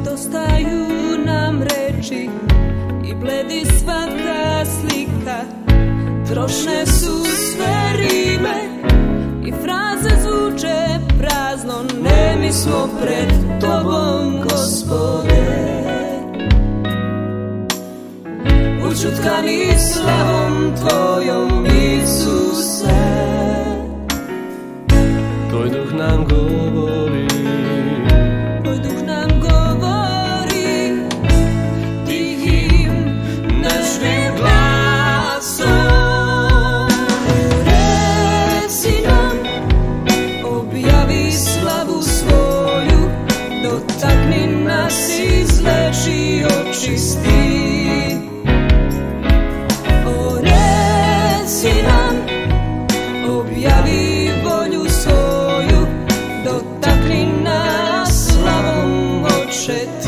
Nedostaju nam reči i bledi svaka slika, trošne su sve rime i fraze zvuče prazno. Nemi smo pred tobom, Gospode, učutkani slavom tvojom, Isuse. Tvoj duh nam govori, Tvoj duh nam govori tihim nešnim glasom. Reci nam, objavi slavu svoju, dotakni nas, izleči, očisti. O, reci nam, objavi volju svoju, dotakni nas slavom, Oče.